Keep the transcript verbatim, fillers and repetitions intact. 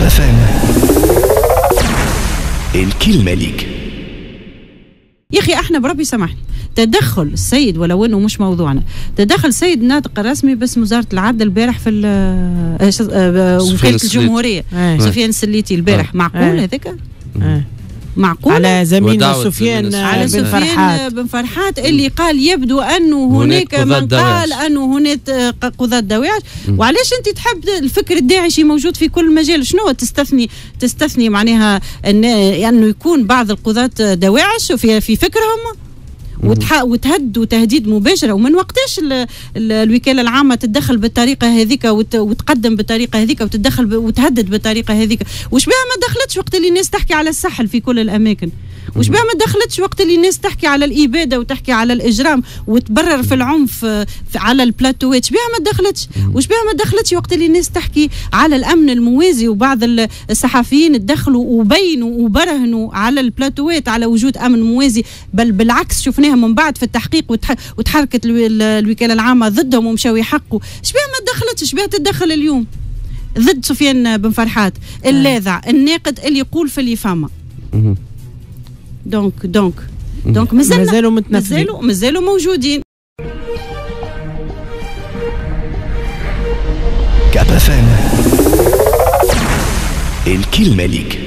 اف ام الكلمة ليك. يا أخي احنا بربي سامحني، تدخل السيد ولو انه مش موضوعنا، تدخل السيد الناطق الرسمي باسم وزارة العدل البارح في وكالة الجمهورية سفيان السليتي البارح، معقول هذاك؟ معقول على زميلنا سفيان على بن فرحات بن فرحات اللي قال يبدو انه هناك من قال انه هناك قضاة دواعش. وعلاش انت تحب الفكر الداعشي موجود في كل مجال؟ شنو تستثني تستثني معناها ان يعني يكون بعض القضاة دواعش في في فكرهم وتهد تهديد مباشره؟ ومن وقتاش الوكاله العامه تتدخل بالطريقه هذيك وتقدم بالطريقه هذيك وتتدخل وتهدد بالطريقه هذيك؟ وش بها ما دخلتش وقت اللي الناس تحكي على السحل في كل الاماكن؟ وش بها ما دخلتش وقت اللي الناس تحكي على الاباده وتحكي على الاجرام وتبرر في العنف على البلاتوات؟ وش بها ما دخلتش؟ وش بها ما دخلتش وقت اللي الناس تحكي على الامن الموازي وبعض الصحفيين تدخلوا وبينوا وبرهنوا على البلاتوات على وجود امن موازي؟ بل بالعكس شفناها من بعد في التحقيق وتحركت الوكاله العامه ضدهم ومشاو يحققوا. اش بها ما دخلتش؟ اش بها تتدخل اليوم ضد سفيان بن فرحات اللاذع الناقد اللي يقول في اللي فما؟ دونك دونك دونك مازالوا مازالوا مازالوا موجودين. كاب اف ام الكلمة ليك.